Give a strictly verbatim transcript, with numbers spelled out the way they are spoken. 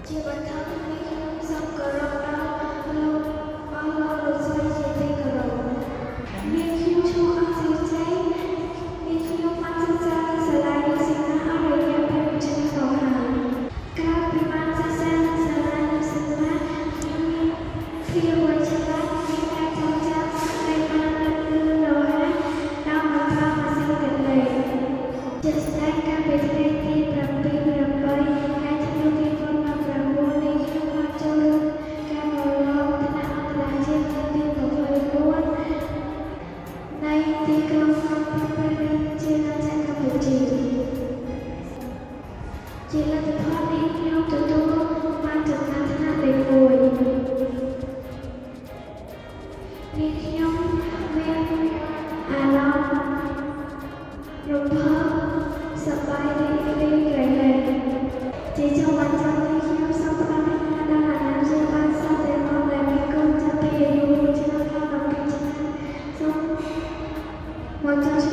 ជាបន្តនេះខ្ញុំសូមគោរពដល់លោកអស់លោកលោកស្រីជាទីគោរពនាងខ្ញុំឈ្មោះអសិរជ័យនាងខ្ញុំបានសិក្សានៅសាលាវិទ្យាល័យអរិយាពេលមួយឆ្នាំកន្លងក្រោយពីបានសិក្សានៅសាលាវិទ្យាល័យខ្ញុំមានភាពវៃឆ្លាតមានការចងចាំដែលបានលឺលឺរហ័សដោយមិនប្រើម៉ាស៊ីនកន្លែងជាស្ដេចកាលពីថ្ងៃទីប្រាំពីរ ប្រាំបី ខែធ្នូ ឆ្នាំ ២០១៩ នេះខ្ញុំបានចូលរួមការប្រឡងថ្នាក់អន្តរជាតិទី ២៤ នៃទីក្រុងភ្នំពេញជាណាចក្រកម្ពុជាជាលទ្ធផលនេះខ្ញុំទទួលបានចំណាត់ថ្នាក់លេខមួយនេះខ្ញុំមានអារម្មណ៍រំភើបសប្បាយរីករាយក្រៃលែងជាចុងបញ្ចប់នេះខ្ញុំសូមផ្ដល់ដំណឹងដល់អាណាព្យាបាលសិស្សទាំងអស់ដែលមានកូនចាប់ពីអាយុមួយឆ្នាំដល់ ១២ ឆ្នាំសូមមកចុះ